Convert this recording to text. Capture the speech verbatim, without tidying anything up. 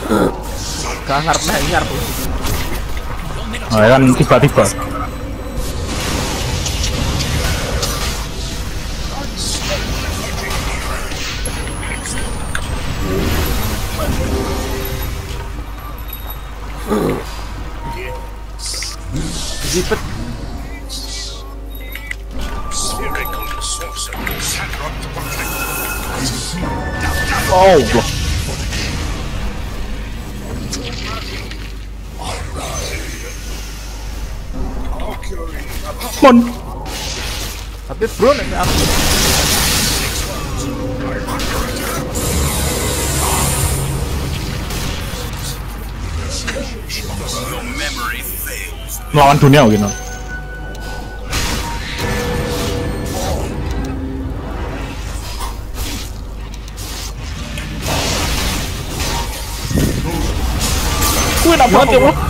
Gak ngarep nih ngarep. Nah, kan tiba-tiba. Zipet. Oh, blok. Mon. Tapi bro nek aku Melawan dunia gitu. Kuwi nak banget ya,